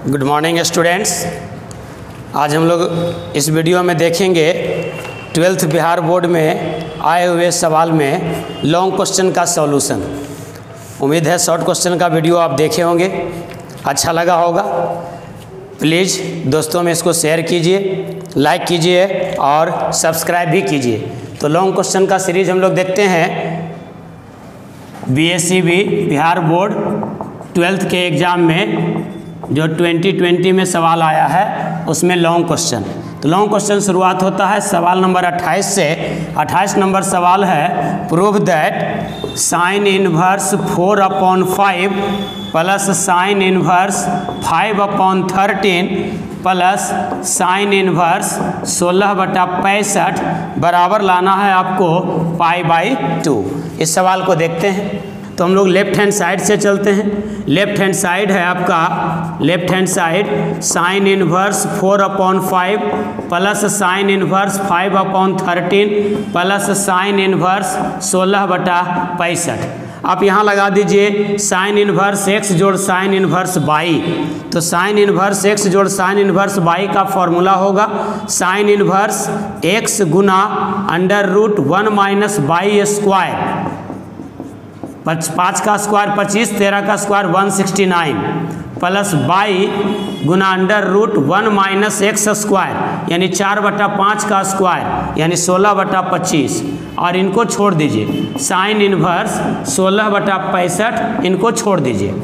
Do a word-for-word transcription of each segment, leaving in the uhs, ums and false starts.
Good morning students. आज हम लोग इस वीडियो में देखेंगे ट्वेल्थ बिहार बोर्ड में आए हुए सवाल में लॉन्ग क्वेश्चन का सॉल्यूशन। उम्मीद है शॉर्ट क्वेश्चन का वीडियो आप देखे होंगे, अच्छा लगा होगा। प्लीज़ दोस्तों में इसको शेयर कीजिए, लाइक कीजिए और सब्सक्राइब भी कीजिए। तो लॉन्ग क्वेश्चन का सीरीज हम लोग देखते हैं। B S C B Bihar board twelfth के एग्ज़ाम में जो ट्वेंटी ट्वेंटी में सवाल आया है उसमें लॉन्ग क्वेश्चन। तो लॉन्ग क्वेश्चन शुरुआत होता है सवाल नंबर अट्ठाईस से। अट्ठाईस नंबर सवाल है, prove that sine inverse four upon five plus sine inverse five upon thirteen plus sine inverse सोलह बटा पैंसठ बराबर लाना है आपको पाई बाई टू। इस सवाल को देखते हैं। तो हम लोग लेफ्ट हैंड साइड से चलते हैं। लेफ्ट हैंड साइड है आपका, left hand side sine inverse four upon five plus sine inverse five upon thirteen plus sine inverse सोलह बटा पैंसठ। आप यहाँ लगा दीजिए साइन इनवर्स एक्स जोड़ साइन इनवर्स बाई। तो साइन इनवर्स एक्स जोड़ साइन इनवर्स बाई का फॉर्मूला होगा साइन इनवर्स एक्स गुना under root one minus y square. पाँच का स्क्वायर पच्चीस, तेरह का square one sixty nine plus y गुना under root one minus x square यानी चार बटा पाँच का स्क्वायर यानी सोलह बटा पच्चीस। और इनको छोड़ दीजिए साइन इनवर्स सोलह बटा पैंसठ, इनको छोड़ दीजिए।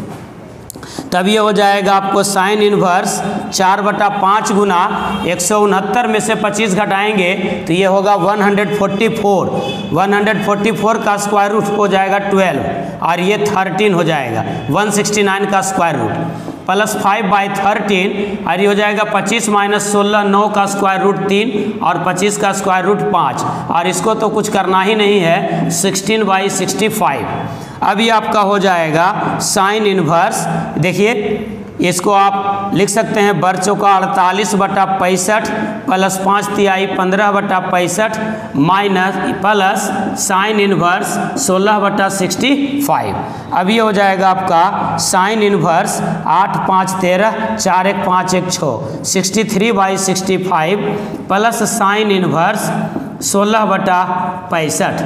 तब ये हो जाएगा आपको साइन इनवर्स चार बटा पाँच गुना एक सौ उनहत्तर में से पच्चीस घटाएंगे तो ये होगा one hundred forty four. One hundred forty four का स्क्वायर रूट हो जाएगा ट्वेल्व और ये थर्टीन हो जाएगा वन सिक्सटी नाइन का square root plus five by thirteen और ये हो जाएगा पच्चीस माइनस सोलह, नौ का स्क्वायर रूट तीन और पच्चीस का स्क्वायर रूट पाँच। और इसको तो कुछ करना ही नहीं है, सिक्सटीन बाई सिक्सटी फाइव। अब ये आपका हो जाएगा साइन इनवर्स। देखिए इसको आप लिख सकते हैं बर चौका अड़तालीस बटा पैंसठ प्लस पाँच तिहाई पंद्रह बटा पैंसठ माइनस प्लस साइन इनवर्स सोलह बटा सिक्सटी फाइव। अब ये हो जाएगा आपका साइन इनवर्स आठ पाँच तेरह, चार एक पाँच एक छः, sixty three by sixty five plus sine inverse सोलह बटा पैंसठ।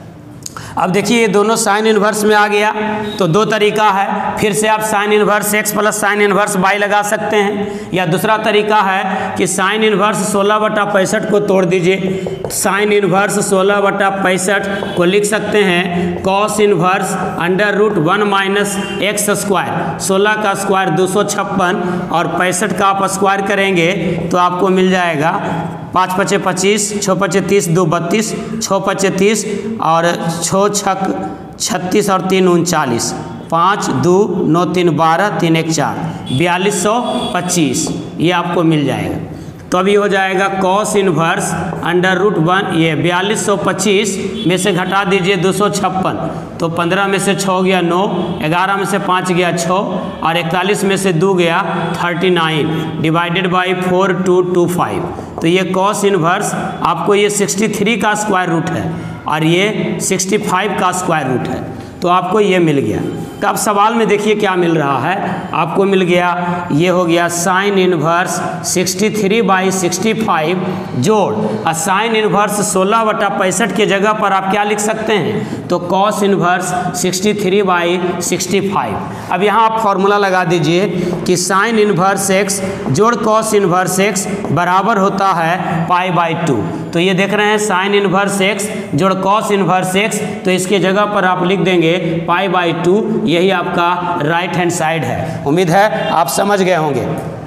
अब देखिए ये दोनों साइन इनवर्स में आ गया। तो दो तरीका है, फिर से आप sine inverse x plus sine inverse y लगा सकते हैं, या दूसरा तरीका है कि साइन इनवर्स सोलह बटा पैंसठ को तोड़ दीजिए। साइन इनवर्स सोलह बटा पैंसठ को लिख सकते हैं cos inverse under root one minus x square. सोलह का स्क्वायर दो सौ छप्पन और पैंसठ का आप स्क्वायर करेंगे तो आपको मिल जाएगा पाँच पचे पच्चीस, छः पचे तीस, दो बत्तीस, छः पचे तीस और छः छक छत्तीस और तीन उनचालीस, पाँच दो नौ तीन बारह, तीन एक चार, बयालीस सौ पच्चीस ये आपको मिल जाएगा। तो अभी हो जाएगा cos inverse under root one, ये बयालीस सौ पच्चीस में से घटा दीजिए दो सौ छप्पन, तो पंद्रह में से छः गया नौ, ग्यारह में से पाँच गया छः और इकतालीस में से दो गया thirty nine divided by four two two five. तो ये कॉस इनवर्स आपको ये सिक्सटी थ्री का स्क्वायर रूट है और ये सिक्सटी फाइव का स्क्वायर रूट है, तो आपको ये मिल गया। तो अब सवाल में देखिए क्या मिल रहा है, आपको मिल गया ये हो गया sine inverse sixty three by sixty five जोड़ और साइन इनवर्स सोलह बटा पैंसठ के जगह पर आप क्या लिख सकते हैं, तो cos inverse sixty three by sixty five. अब यहाँ आप फॉर्मूला लगा दीजिए कि साइन इनवर्स एक्स जोड़ कॉस इनवर्स एक्स बराबर होता है पाई बाई टू। तो ये देख रहे हैं साइन इनवर्स एक्स जोड़ कॉस इनवर्स एक्स, तो इसके जगह पर आप लिख देंगे पाई बाई टू। यही आपका राइट हैंड साइड है। उम्मीद है आप समझ गए होंगे।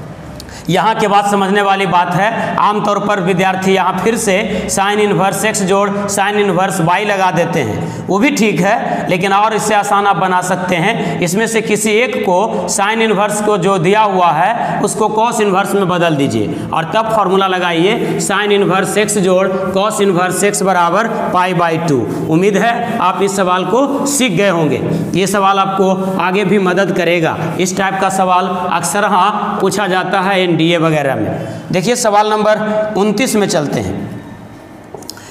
यहाँ के बाद समझने वाली बात है, आमतौर पर विद्यार्थी यहाँ फिर से साइन इनवर्स एक्स जोड़ साइन इनवर्स वाई लगा देते हैं, वो भी ठीक है, लेकिन और इससे आसान आप बना सकते हैं। इसमें से किसी एक को साइन इनवर्स को जो दिया हुआ है उसको कॉस इनवर्स में बदल दीजिए और तब फॉर्मूला लगाइए साइन इनवर्स एक्स जोड़ कॉस इनवर्स एक्स बराबर पाई बाई टू। उम्मीद है आप इस सवाल को सीख गए होंगे। ये सवाल आपको आगे भी मदद करेगा। इस टाइप का सवाल अक्सर हाँ पूछा जाता है डी ए वगैरह में। देखिए सवाल नंबर उनतीस में चलते हैं।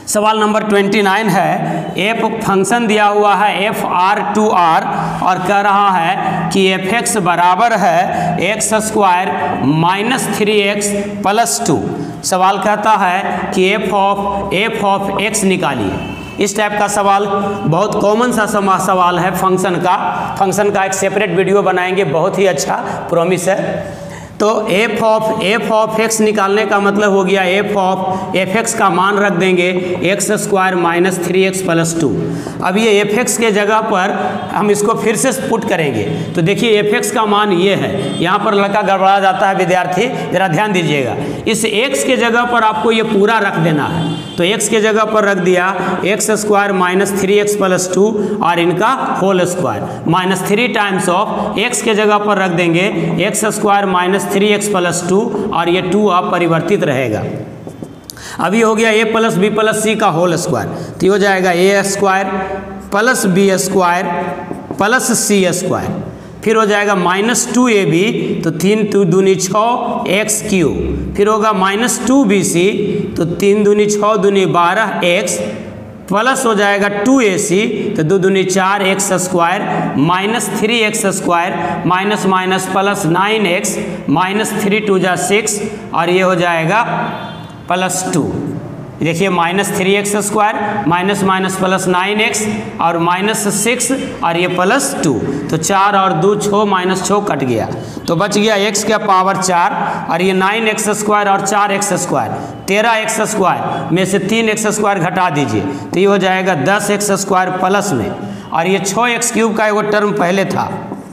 सवाल नंबर उनतीस है, एफ फंक्शन दिया हुआ है एफ आर टू आर और कह रहा है कि एफ एक्स बराबर है x square minus three x plus two. सवाल कहता है कि f of f of x निकालिए। इस टाइप का सवाल बहुत कॉमन सा सवाल है फंक्शन का। फंक्शन का एक सेपरेट वीडियो बनाएंगे, बहुत ही अच्छा प्रॉमिस है। तो f of f of x निकालने का मतलब हो गया एफ ऑफ एफ एक्स का मान रख देंगे x square minus three x plus two. अब ये एफ एक्स के जगह पर हम इसको फिर से पुट करेंगे तो देखिए एफ एक्स का मान ये है। यहाँ पर लड़का गड़बड़ा जाता है विद्यार्थी, जरा ध्यान दीजिएगा। इस एक्स के जगह पर आपको ये पूरा रख देना है, तो एक्स के जगह पर रख दिया x square minus three x plus two और इनका whole square minus three times of x के जगह पर रख देंगे x square minus three x plus two और ये टू अपरिवर्तित रहेगा। अब ये हो गया a plus b plus c का होल स्क्वायर, तो ये हो जाएगा a square plus b square plus c square. फिर हो जाएगा माइनस टू ए बी, तो तीन टू दूनी छः एक्स क्यू। फिर होगा माइनस टू बी सी, तो तीन दूनी छः दूनी बारह एक्स प्लस हो जाएगा टू ए सी, तो दो दूनी चार x square minus three x square minus minus plus nine x minus three two जा सिक्स और ये हो जाएगा प्लस टू। देखिए minus three x square minus minus plus nine x और माइनस सिक्स और ये प्लस टू, तो चार और दो छः माइनस छः कट गया, तो बच गया एक्स का पावर चार और ये नाइन एक्स स्क्वायर और चार एक्स स्क्वायर तेरह एक्स स्क्वायर में से तीन एक्स स्क्वायर घटा दीजिए, तो ये हो जाएगा दस एक्स स्क्वायर प्लस में और ये छः एक्स क्यूब का एक टर्म पहले था।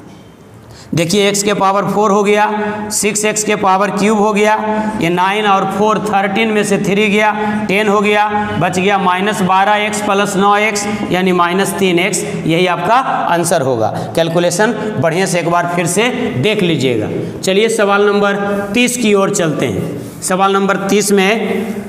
देखिए x के पावर फोर हो गया, सिक्स एक्स के पावर क्यूब हो गया, ये नाइन और फोर थर्टीन में से थ्री गया टेन हो गया, बच गया माइनस बारह एक्स प्लस नौ एक्स यानी माइनस तीन एक्स। यही आपका आंसर होगा। कैलकुलेशन बढ़िया से एक बार फिर से देख लीजिएगा। चलिए सवाल नंबर तीस की ओर चलते हैं। सवाल नंबर तीस में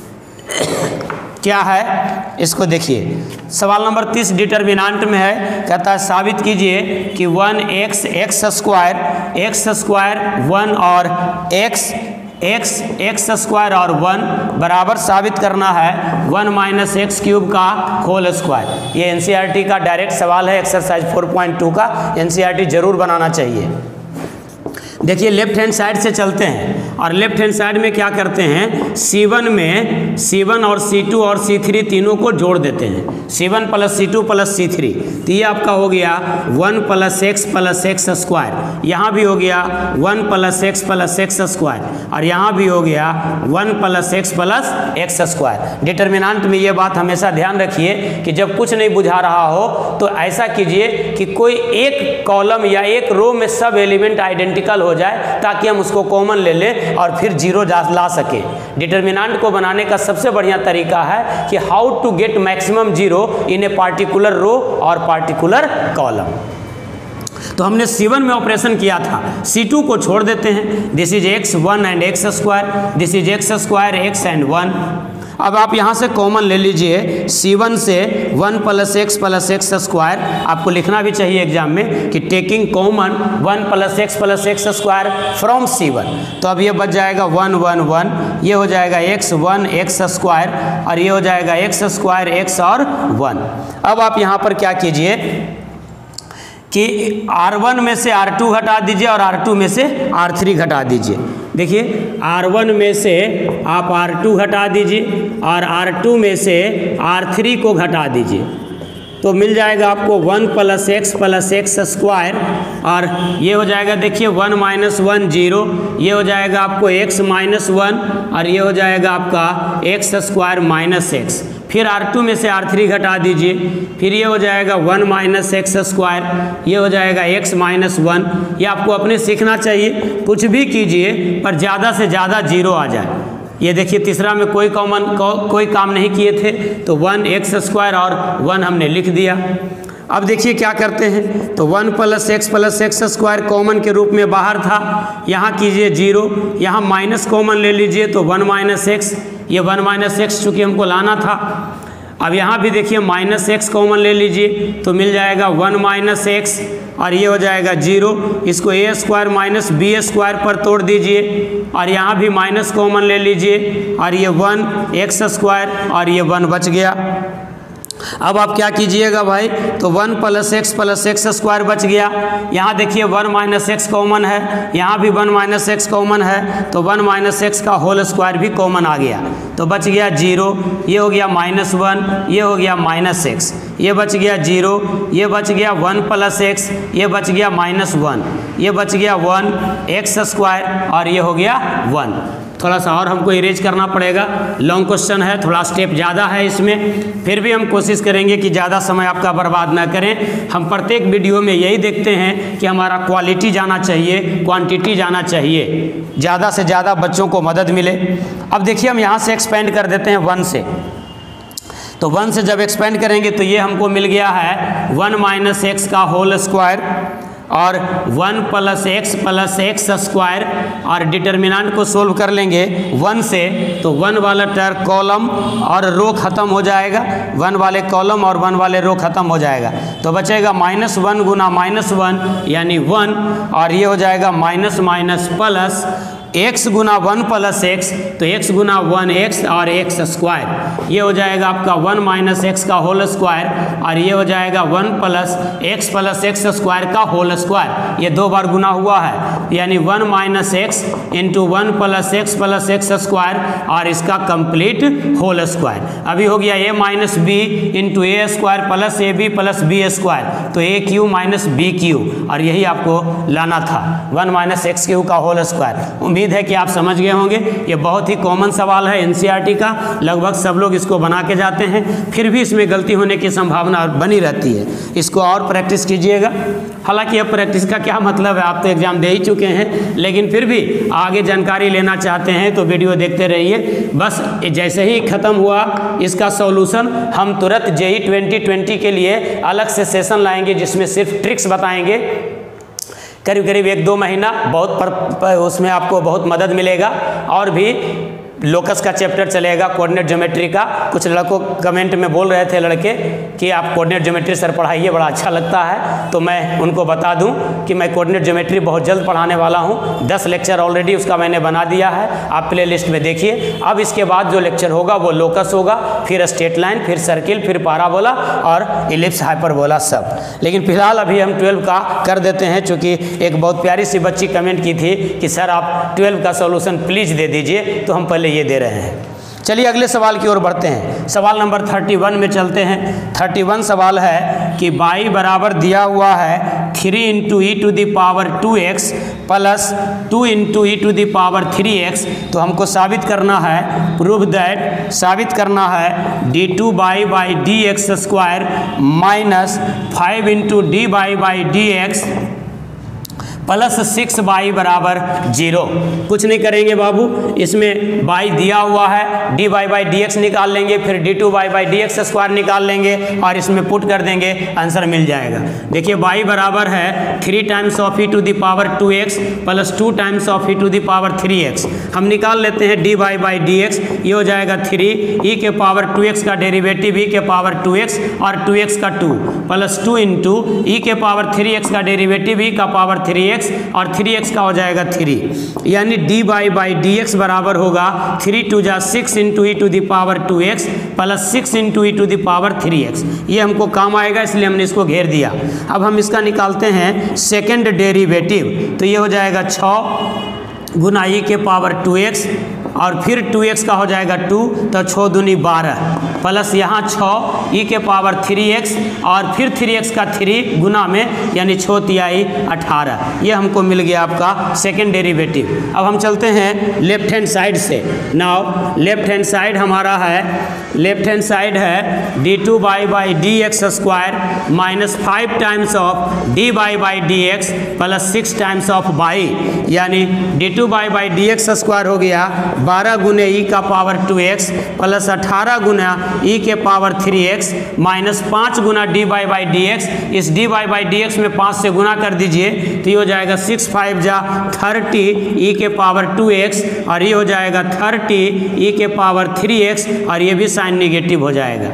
क्या है इसको देखिए। सवाल नंबर तीस डिटर्मिनेंट में है, कहता है साबित कीजिए कि one x x square x square one और एक्स एक्स एक्स स्क्वायर और वन बराबर साबित करना है वन माइनस एक्स क्यूब का होल स्क्वायर। ये एनसीईआरटी का डायरेक्ट सवाल है, एक्सरसाइज फोर पॉइंट टू का। एनसीईआरटी जरूर बनाना चाहिए। देखिए लेफ्ट हैंड साइड से चलते हैं और लेफ्ट हैंड साइड में क्या करते हैं, सी वन में सी वन और सी टू और सी थ्री तीनों को जोड़ देते हैं। C one plus c two plus c three, तो ये आपका हो गया one plus x plus x square. यहाँ भी हो गया one plus x plus x square और यहाँ भी हो गया one plus x plus x square. Determinant में ये बात हमेशा ध्यान रखिए कि जब कुछ नहीं बुझा रहा हो तो ऐसा कीजिए कि कोई एक कॉलम या एक रो में सब एलिमेंट आइडेंटिकल हो जाए ताकि हम उसको कॉमन ले लें और फिर जीरो ला सके। डिटर्मिनेंट को बनाने का सबसे बढ़िया तरीका है कि how to get maximum zero in a particular row और पार्टिकुलर कॉलम। तो हमने सी वन में ऑपरेशन किया था, सी टू को छोड़ देते हैं। This is x one and x square, this is x square x and one. अब आप यहाँ से कॉमन ले लीजिए सी वन से one plus x plus x square. आपको लिखना भी चाहिए एग्जाम में कि taking common one plus x plus x square from c one. तो अब ये बच जाएगा वन वन वन, ये हो जाएगा एक्स वन एक्स स्क्वायर और ये हो जाएगा एक्स स्क्वायर एक्स और वन। अब आप यहाँ पर क्या कीजिए कि आर वन में से आर टू घटा दीजिए और आर टू में से आर थ्री घटा दीजिए। देखिए आर वन में से आप आर टू घटा दीजिए और आर टू में से आर थ्री को घटा दीजिए, तो मिल जाएगा आपको one plus x plus x square और ये हो जाएगा देखिए वन माइनस वन जीरो, ये हो जाएगा आपको एक्स माइनस वन और ये हो जाएगा आपका एक्स स्क्वायर माइनस एक्स। फिर आर टू में से आर थ्री घटा दीजिए, फिर ये हो जाएगा वन माइनस एक्स स्क्वायर, ये हो जाएगा एक्स माइनस वन। ये आपको अपने सीखना चाहिए, कुछ भी कीजिए पर ज़्यादा से ज़्यादा जीरो आ जाए। ये देखिए तीसरा में कोई कॉमन को, कोई काम नहीं किए थे तो वन एक्स स्क्वायर और वन हमने लिख दिया। अब देखिए क्या करते हैं, तो one plus x plus x square common के रूप में बाहर था, यहाँ कीजिए जीरो, यहाँ माइनस कॉमन ले लीजिए तो वन माइनस एक्स, ये वन माइनस एक्स चूँकि हमको लाना था। अब यहाँ भी देखिए माइनस एक्स कॉमन ले लीजिए तो मिल जाएगा वन माइनस एक्स और ये हो जाएगा जीरो। इसको a square minus b square पर तोड़ दीजिए और यहाँ भी माइनस कॉमन ले लीजिए और ये वन एक्स स्क्वायर और ये वन बच गया। अब आप क्या कीजिएगा भाई, तो one plus x plus x square बच गया। यहाँ देखिए वन माइनस एक्स कॉमन है, यहाँ भी वन माइनस एक्स कॉमन है, तो वन माइनस एक्स का होल स्क्वायर भी कॉमन आ गया, तो बच गया जीरो। ये हो गया माइनस वन, ये हो गया माइनस एक्स, ये बच गया जीरो, ये बच गया वन प्लस एक्स, ये बच गया माइनस वन, ये बच गया वन एक्स स्क्वायर और ये हो गया वन। थोड़ा सा और हमको इरेज करना पड़ेगा, लॉन्ग क्वेश्चन है, थोड़ा स्टेप ज़्यादा है इसमें, फिर भी हम कोशिश करेंगे कि ज़्यादा समय आपका बर्बाद ना करें। हम प्रत्येक वीडियो में यही देखते हैं कि हमारा क्वालिटी जाना चाहिए, क्वांटिटी जाना चाहिए, ज़्यादा से ज़्यादा बच्चों को मदद मिले। अब देखिए हम यहाँ से एक्सपेंड कर देते हैं वन से, तो वन से जब एक्सपेंड करेंगे तो ये हमको मिल गया है वन माइनस एक्स का होल स्क्वायर और one plus x plus x square, और डिटर्मिनेंट को सोल्व कर लेंगे वन से, तो वन वाला टर्म कॉलम और रो खत्म हो जाएगा, वन वाले कॉलम और वन वाले रो खत्म हो जाएगा, तो बचेगा माइनस वन गुना माइनस वन यानी वन, और ये हो जाएगा माइनस माइनस प्लस एक्स गुना वन प्लस एक्स, तो एक्स गुना वन एक्स और एक्स स्क्वायर, ये हो जाएगा आपका वन माइनस एक्स का होल स्क्वायर, और ये हो जाएगा one plus x plus x square का होल स्क्वायर, ये दो बार गुना हुआ है, यानी one minus x into one plus x plus x square और इसका कंप्लीट होल स्क्वायर। अभी हो गया a minus b into a square plus a b plus b square, तो a cube minus b cube, और यही आपको लाना था वन माइनस एक्स क्यू का होल स्क्वायर। उम्मीद है कि आप समझ गए होंगे, ये बहुत ही कॉमन सवाल है एनसीईआरटी का, लगभग सब लोग इसको बना के जाते हैं, फिर भी इसमें गलती होने की संभावना बनी रहती है, इसको और प्रैक्टिस कीजिएगा। हालांकि अब प्रैक्टिस का क्या मतलब है, आप तो एग्जाम दे ही चुके हैं, लेकिन फिर भी आगे जानकारी लेना चाहते हैं तो वीडियो देखते रहिए। बस जैसे ही खत्म हुआ इसका सॉल्यूशन, हम तुरंत जेई ट्वेंटी ट्वेंटी के लिए अलग से सेशन लाएंगे जिसमें सिर्फ ट्रिक्स बताएंगे, करीब करीब एक दो महीना, बहुत पर, पर उसमें आपको बहुत मदद मिलेगा। और भी लोकस का चैप्टर चलेगा, कोऑर्डिनेट ज्योमेट्री का, कुछ लड़कों कमेंट में बोल रहे थे लड़के कि आप कोऑर्डिनेट ज्योमेट्री सर पढ़ाइए, बड़ा अच्छा लगता है, तो मैं उनको बता दूं कि मैं कोऑर्डिनेट ज्योमेट्री बहुत जल्द पढ़ाने वाला हूं। दस लेक्चर ऑलरेडी उसका मैंने बना दिया है, आप प्ले लिस्ट में देखिए। अब इसके बाद जो लेक्चर होगा वो लोकस होगा, फिर स्ट्रेट लाइन, फिर सर्किल, फिर पाराबोला और इलिप्स हाइपरबोला सब। लेकिन फिलहाल अभी हम ट्वेल्व का कर देते हैं, चूँकि एक बहुत प्यारी सी बच्ची कमेंट की थी कि सर आप ट्वेल्व का सोल्यूशन प्लीज़ दे दीजिए, तो हम पहले ये दे रहे हैं। चलिए अगले सवाल की ओर बढ़ते हैं, सवाल नंबर थर्टी वन में चलते हैं। थर्टी वन सवाल है कि बाई बराबर दिया हुआ है three into e to the power two x plus two into e to the power three x, तो हमको साबित करना है, प्रूव दैट, साबित करना है d two by by d x square minus five into d by by d x plus six y बराबर zero. कुछ नहीं करेंगे बाबू, इसमें बाई दिया हुआ है, d by by d x निकाल लेंगे, फिर d two by by d x square निकाल लेंगे और इसमें पुट कर देंगे, आंसर मिल जाएगा। देखिए बाई बराबर है three times of e to the power two x plus two times of e to the power three x. हम निकाल लेते हैं d by by d x, ये हो जाएगा थ्री, ई के पावर टू एक्स का डेरिवेटिव ई के पावर टू एक्स और टू एक्स का two, plus two into e के पावर थ्री एक्स का डेरिवेटिव ई का पावर थ्री एक्स और थ्री एक्स का हो जाएगा थ्री, यानी d by by d x बराबर होगा थ्री टू जा six into e to the power two x plus six into e to the power three x. ये हमको काम आएगा इसलिए हमने इसको घेर दिया। अब हम इसका निकालते हैं सेकेंड डेरिवेटिव, तो ये हो जाएगा छः गुना ई के पावर टू एक्स और फिर टू एक्स का हो जाएगा टू, तो छः दूनी बारह प्लस यहाँ छः ई के पावर थ्री एक्स और फिर थ्री एक्स का थ्री गुना में यानी छः तिहाई अठारह। ये हमको मिल गया आपका सेकेंड डेरिवेटिव। अब हम चलते हैं लेफ्ट हैंड साइड से। नाउ लेफ्ट हैंड साइड हमारा है, लेफ्ट हैंड साइड है d two by by d x square minus five times of d by by d x plus six times of by, यानी d two by by d x square हो गया बारह गुने ई का power two x plus अठारह गुना ई के power three x minus पाँच गुना d by by d x. इस d by by d x में पाँच से गुना कर दीजिए तो ये हो जाएगा सिक्स फाइव जा थर्टी ई के पावर टू एक्स और ये हो जाएगा थर्टी ई के पावर थ्री एक्स और ये भी साइन निगेटिव हो जाएगा।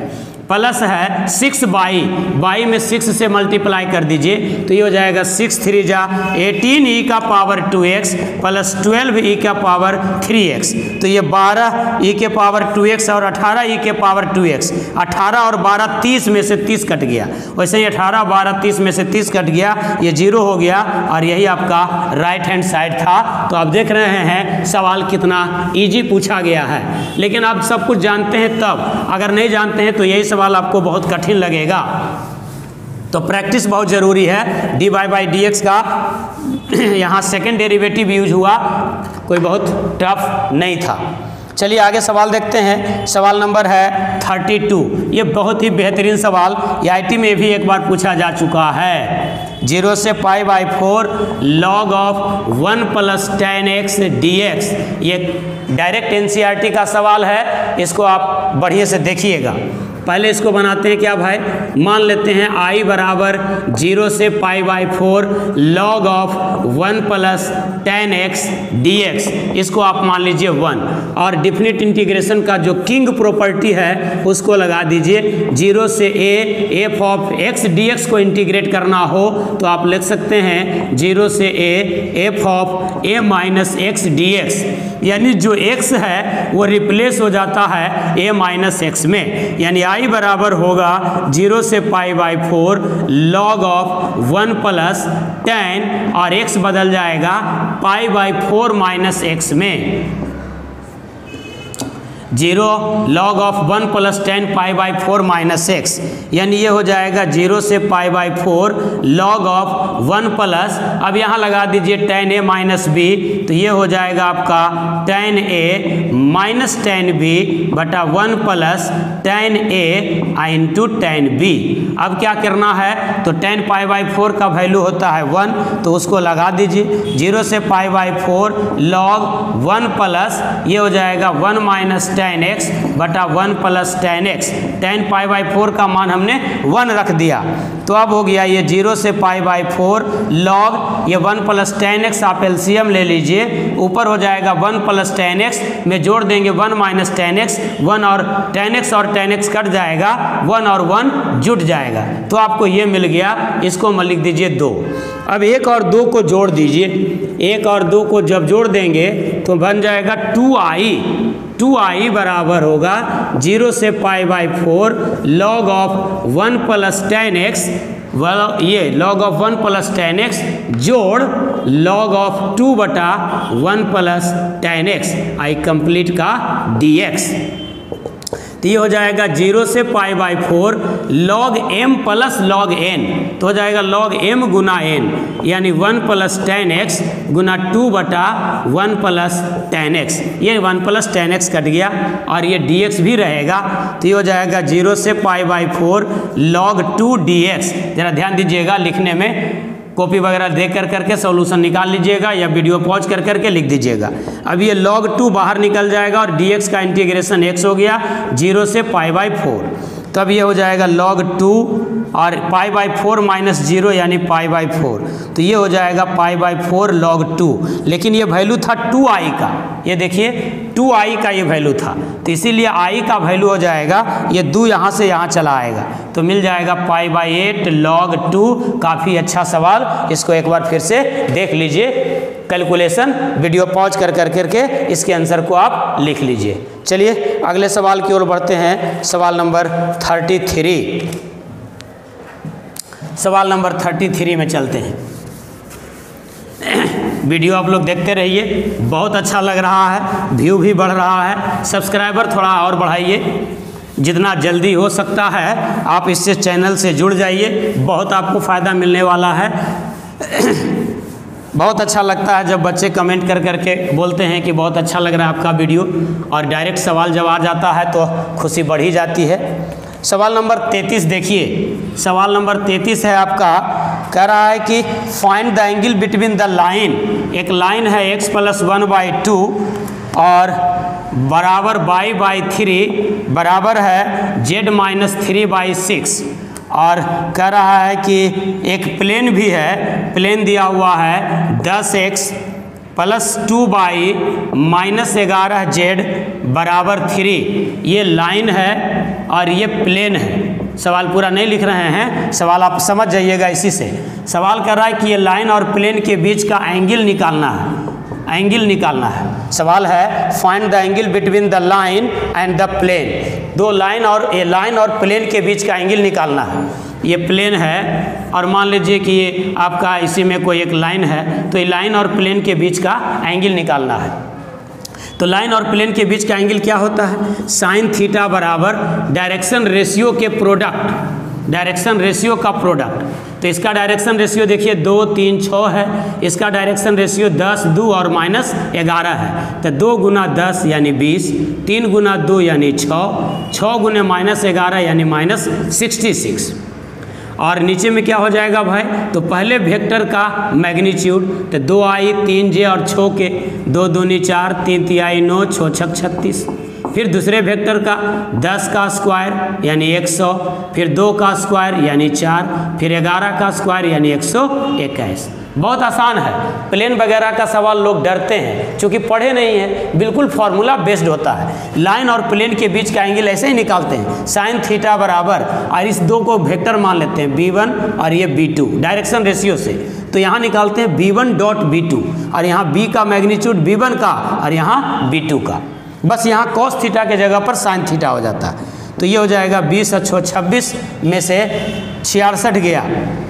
प्लस है सिक्स बाई बाई में सिक्स से मल्टीप्लाई कर दीजिए तो ये हो जाएगा सिक्स थ्री जा एटीन ई का power two x plus twelve e का पावर थ्री एक्स। तो ये बारह ई के पावर टू एक्स और अठारह ई के पावर टू एक्स। अठारह और बारह तीस में से तीस कट गया, वैसे ही अठारह बारह तीस में से तीस कट गया, ये जीरो हो गया और यही आपका राइट हैंड साइड था। तो आप देख रहे हैं सवाल कितना इजी पूछा गया है, लेकिन आप सब कुछ जानते हैं तब, अगर नहीं जानते हैं तो यही सवाल आपको बहुत कठिन लगेगा। तो प्रैक्टिस बहुत ज़रूरी है। D y by d x का यहाँ सेकेंड डेरिवेटिव यूज हुआ, कोई बहुत टफ नहीं था। चलिए आगे सवाल देखते हैं। सवाल नंबर है थर्टी टू। ये बहुत ही बेहतरीन सवाल, ये आई टी में भी एक बार पूछा जा चुका है। जीरो से pi by four log of one plus ten x d x. ये direct N C R T का सवाल है, इसको आप बढ़िया से देखिएगा। पहले इसको बनाते हैं क्या भाई, मान लेते हैं आई बराबर जीरो से pi by four log of one plus ten x d x, इसको आप मान लीजिए वन, और डिफिनिट इंटीग्रेशन का जो किंग प्रॉपर्टी है उसको लगा दीजिए। जीरो से a f of x d x को इंटीग्रेट करना हो तो आप लिख सकते हैं जीरो से a f of a minus x d x, यानी जो एक्स है वो रिप्लेस हो जाता है ए माइनस एक्स में, यानी आई बराबर होगा जीरो से pi by four log of one plus ten और एक्स बदल जाएगा pi by four minus x में। Zero log of one plus ten pi by four minus x, यानी ये हो जाएगा जीरो से pi by four log of one plus, अब यहाँ लगा दीजिए टेन ए माइनस बी, तो ये हो जाएगा आपका ten a minus ten b बटा one plus ten a into ten b. अब क्या करना है, तो टेन पाई बाई फोर का वैल्यू होता है वन, तो उसको लगा दीजिए। जीरो से pi by four log one plus, ये हो जाएगा वन माइनस टेन एक्स बटा one plus ten x. Ten pi by four का मान हमने वन रख दिया, तो अब हो गया ये जीरो से पाई बाई फोर लॉग ये वन प्लस टेन एक्स, आप एलसीएम ले लीजिए, ऊपर हो जाएगा वन प्लस टेन एक्स में जोड़ देंगे one minus ten x, one और टेन एक्स और टेन एक्स कट जाएगा, वन और वन जुट जाएगा, तो आपको ये मिल गया। इसको मैं लिख दीजिए दो। अब एक और दो को जोड़ दीजिए, एक और दो को जब जोड़ देंगे तो बन जाएगा टू आई। टू आई बराबर होगा जीरो से pi by four log of one plus ten x, ये log of one plus ten x जोड़ लॉग ऑफ टू बटा one plus ten x I complete का डी एक्स। तो ये हो जाएगा जीरो से pi by four log m plus log n, तो हो जाएगा लॉग एम गुना एन, यानी वन प्लस टेन एक्स गुना टू बटा वन प्लस टेन एक्स, ये one plus ten x cut गया और ये डी एक्स भी रहेगा, तो ये हो जाएगा जीरो से pi by four log two d x. जरा ध्यान दीजिएगा लिखने में, कॉपी वगैरह देख कर करके सॉल्यूशन निकाल लीजिएगा या वीडियो पॉज कर करके लिख दीजिएगा। अब ये लॉग टू बाहर निकल जाएगा और डी एक्स का इंटीग्रेशन एक्स हो गया जीरो से पाई बाई फोर, तब ये हो जाएगा लॉग टू और pi by four minus zero यानी पाई बाई फोर, तो ये हो जाएगा pi by four log two. लेकिन ये वैल्यू था टू आई का, ये देखिए टू आई का ये वैल्यू था, तो इसीलिए आई का वैल्यू हो जाएगा, ये दो यहाँ से यहाँ चला आएगा, तो मिल जाएगा pi by eight log two. काफ़ी अच्छा सवाल, इसको एक बार फिर से देख लीजिए, कैलकुलेशन वीडियो पॉज कर कर करके इसके आंसर को आप लिख लीजिए। चलिए अगले सवाल की ओर बढ़ते हैं। सवाल नंबर थर्टी थ्री, सवाल नंबर थर्टी थ्री में चलते हैं। वीडियो आप लोग देखते रहिए, बहुत अच्छा लग रहा है, व्यू भी बढ़ रहा है, सब्सक्राइबर थोड़ा और बढ़ाइए, जितना जल्दी हो सकता है आप इससे चैनल से जुड़ जाइए, बहुत आपको फ़ायदा मिलने वाला है। बहुत अच्छा लगता है जब बच्चे कमेंट कर करके बोलते हैं कि बहुत अच्छा लग रहा है आपका वीडियो, और डायरेक्ट सवाल जब आ जाता है तो खुशी बढ़ ही जाती है। सवाल नंबर तैंतीस देखिए, सवाल नंबर तैंतीस है आपका, कह रहा है कि find the angle between the line, एक लाइन है x plus one by two और बराबर बाई बाई थ्री बराबर है z minus three by six, और कह रहा है कि एक प्लेन भी है, प्लेन दिया हुआ है दस x plus two by minus ग्यारह जेड बराबर थ्री, ये लाइन है और ये प्लेन है। सवाल पूरा नहीं लिख रहे हैं, सवाल आप समझ जाइएगा इसी से। सवाल कर रहा है कि ये लाइन और प्लेन के बीच का एंगल निकालना है, एंगल निकालना है। सवाल है find the angle between the line and the plane. दो लाइन और ये लाइन और प्लेन के बीच का एंगल निकालना है। ये प्लेन है और मान लीजिए कि ये आपका इसी में कोई एक लाइन है, तो ये लाइन और प्लेन के बीच का एंगल निकालना है। तो लाइन और प्लेन के बीच का एंगल क्या होता है? साइन थीटा बराबर डायरेक्शन रेशियो के प्रोडक्ट, डायरेक्शन रेशियो का प्रोडक्ट। तो इसका डायरेक्शन रेशियो देखिए दो तीन छः है, इसका डायरेक्शन रेशियो दस दो और माइनस ग्यारह है। तो दो गुना दस यानी बीस, तीन गुना दो यानी छः, छः गुने माइनस ग्यारह यानी माइनस सिक्सटी सिक्स। और नीचे में क्या हो जाएगा भाई? तो पहले वेक्टर का मैग्नीट्यूड, तो दो आई तीन जे और छः के, दो दूनी चार, तीन तिहाई नौ, छः छक छत्तीस। फिर दूसरे वेक्टर का दस का स्क्वायर यानी एक सौ, फिर दो का स्क्वायर यानी चार, फिर ग्यारह का स्क्वायर यानी एक सौ इक्कीस। बहुत आसान है। प्लेन वगैरह का सवाल लोग डरते हैं क्योंकि पढ़े नहीं हैं, बिल्कुल फार्मूला बेस्ड होता है। लाइन और प्लेन के बीच का एंगल ऐसे ही निकालते हैं, साइन थीटा बराबर, और इस दो को वेक्टर मान लेते हैं बी वन और ये बी टू डायरेक्शन रेशियो से। तो यहाँ निकालते हैं b one dot b two, और यहाँ बी का मैग्नीट्यूड बी वन का और यहाँ बी टू का। बस यहाँ कॉस थीटा के जगह पर साइन थीटा हो जाता है। तो ये हो जाएगा बीस अच्छो छब्बीस में से छियासठ गया,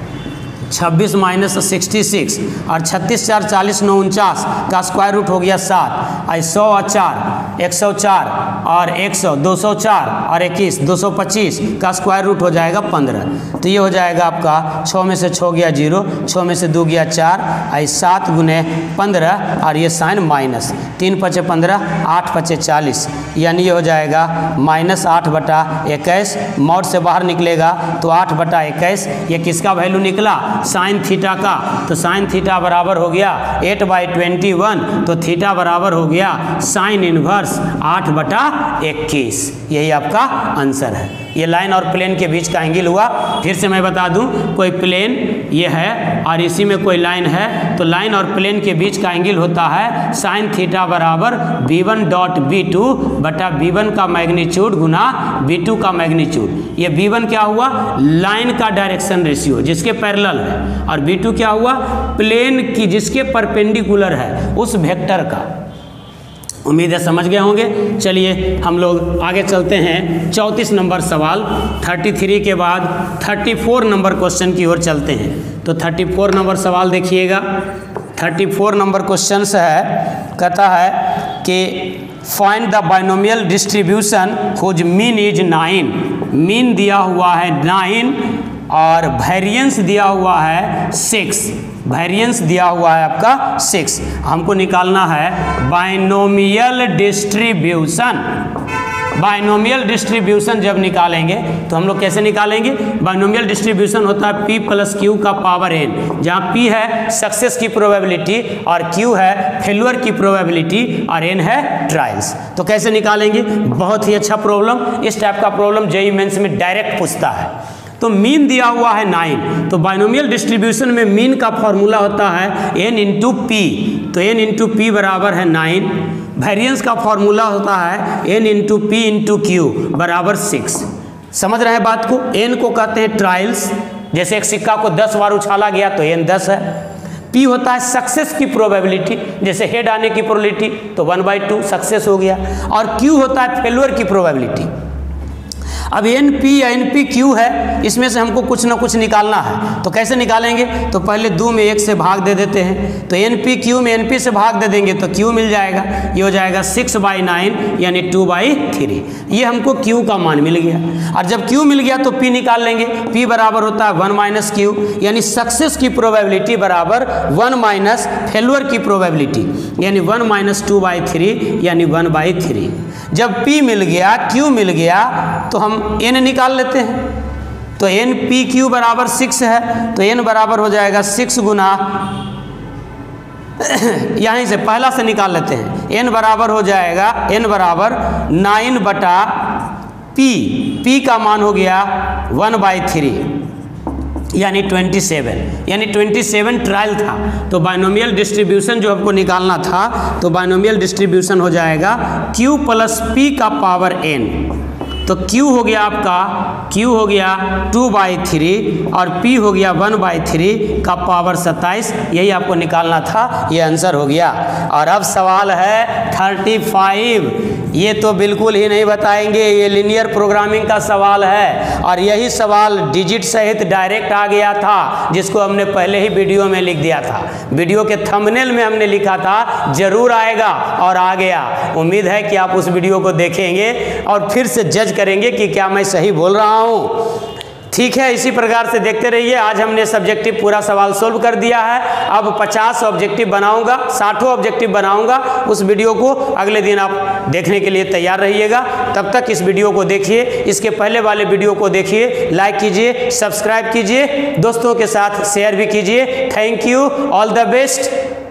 छब्बीस माइनस सिक्सटी सिक्स, और छत्तीस चार चालीस नौ उनचास का स्क्वायर रूट हो गया सात, आई सौ और चार एक सौ चार, और एक सौ दो सौ चार और इक्कीस दो सौ पच्चीस का स्क्वायर रूट हो जाएगा पंद्रह। तो ये हो जाएगा आपका छः में से छः गया जीरो, छः में से दो गया चार, आई सात गुने पंद्रह, और ये साइन माइनस तीन पचे पंद्रह, आठ पचे चालीस, यानी ये हो जाएगा माइनस आठ बटा इक्कीस। मोड से बाहर निकलेगा तो आठ बटा इक्कीस, ये किसका वैल्यू निकला? साइन थीटा का। तो साइन थीटा बराबर हो गया एट बाई ट्वेंटी वन, तो थीटा बराबर हो गया साइन इनवर्स आठ बटा इक्कीस। यही आपका आंसर है। ये लाइन और प्लेन के बीच का एंगल हुआ। फिर से मैं बता दूं, कोई प्लेन ये है और इसी में कोई लाइन है, तो लाइन और प्लेन के बीच का एंगल होता है साइन थीटा बराबर b one dot b two बटा बी वन का मैग्नीट्यूड गुना बी टू का मैग्नीट्यूड। ये बी वन क्या हुआ? लाइन का डायरेक्शन रेशियो जिसके पैरेलल है, और बी टू क्या हुआ? प्लेन की जिसके परपेंडिकुलर है उस वेक्टर का। उम्मीद है समझ गए होंगे। चलिए हम लोग आगे चलते हैं। चौंतीस नंबर सवाल, तैंतीस के बाद चौंतीस नंबर क्वेश्चन की ओर चलते हैं। तो चौंतीस नंबर सवाल देखिएगा। चौंतीस नंबर क्वेश्चन है, कहता है कि find the binomial distribution whose mean is nine. Mean दिया हुआ है नाइन और वेरिएंस दिया हुआ है सिक्स। वेरिएंस दिया हुआ है आपका सिक्स। हमको निकालना है बाइनोमियल डिस्ट्रीब्यूशन। बाइनोमियल डिस्ट्रीब्यूशन जब निकालेंगे तो हम लोग कैसे निकालेंगे? बाइनोमियल डिस्ट्रीब्यूशन होता है पी प्लस क्यू का पावर एन, जहाँ पी है सक्सेस की प्रोबेबिलिटी और क्यू है फेल्यूर की प्रोबेबिलिटी और एन है ट्रायल्स। तो कैसे निकालेंगे? बहुत ही अच्छा प्रॉब्लम। इस टाइप का प्रॉब्लम जेईई मेंस में डायरेक्ट पूछता है। तो मीन दिया हुआ है नाइन, तो बाइनोमियल डिस्ट्रीब्यूशन में मीन का फॉर्मूला होता है एन इंटू पी। तो एन इंटू पी बराबर है नाइन। वेरिएंस का फॉर्मूला होता है n into p into q बराबर सिक्स। समझ रहे हैं बात को? एन को कहते हैं ट्रायल्स, जैसे एक सिक्का को दस बार उछाला गया तो एन दस है। पी होता है सक्सेस की प्रोबेबिलिटी, जैसे हेड आने की प्रोबेबिलिटी तो वन बाई टू सक्सेस हो गया। और क्यू होता है फेल्यूर की प्रोबेबिलिटी। अब एन पी या एन पी क्यू है, इसमें से हमको कुछ ना कुछ निकालना है। तो कैसे निकालेंगे? तो पहले दो में एक से भाग दे देते हैं। तो एन पी क्यू में एन पी से भाग दे देंगे तो क्यू मिल जाएगा। ये हो जाएगा सिक्स बाई नाइन यानी टू बाई थ्री। ये हमको क्यू का मान मिल गया। और जब क्यू मिल गया तो पी निकाल लेंगे। पी बराबर होता है वन माइनस क्यू, यानी सक्सेस की प्रोबेबिलिटी बराबर वन माइनस फेल्यूर की प्रोबेबिलिटी, यानी one minus two by three यानी वन बाई थ्री। जब P मिल गया, Q मिल गया, तो हम N निकाल लेते हैं। तो एन पी क्यू बराबर सिक्स है, तो N बराबर हो जाएगा सिक्स गुना, यहीं से पहला से निकाल लेते हैं। N बराबर हो जाएगा N बराबर नाइन बटा P, P का मान हो गया वन बाई थ्री यानी ट्वेंटी सेवन, यानी ट्वेंटी सेवन ट्रायल था। तो बाइनोमियल डिस्ट्रीब्यूशन जो हमको निकालना था, तो बाइनोमियल डिस्ट्रीब्यूशन हो जाएगा Q प्लस P का पावर N। तो Q हो गया आपका, Q हो गया टू बाई थ्री और P हो गया वन बाई थ्री का पावर सत्ताईस, यही आपको निकालना था, ये आंसर हो गया। और अब सवाल है थर्टी फाइव, ये तो बिल्कुल ही नहीं बताएंगे, ये लीनियर प्रोग्रामिंग का सवाल है और यही सवाल डिजिट सहित डायरेक्ट आ गया था, जिसको हमने पहले ही वीडियो में लिख दिया था। वीडियो के थंबनेल में हमने लिखा था जरूर आएगा और आ गया। उम्मीद है कि आप उस वीडियो को देखेंगे और फिर से जज करेंगे कि क्या मैं सही बोल रहा हूँ। ठीक है, इसी प्रकार से देखते रहिए। आज हमने सब्जेक्टिव पूरा सवाल सोल्व कर दिया है। अब पचास ऑब्जेक्टिव बनाऊंगा, साठों ऑब्जेक्टिव बनाऊंगा। उस वीडियो को अगले दिन आप देखने के लिए तैयार रहिएगा। तब तक इस वीडियो को देखिए, इसके पहले वाले वीडियो को देखिए, लाइक कीजिए, सब्सक्राइब कीजिए, दोस्तों के साथ शेयर भी कीजिए। Thank you, all the best.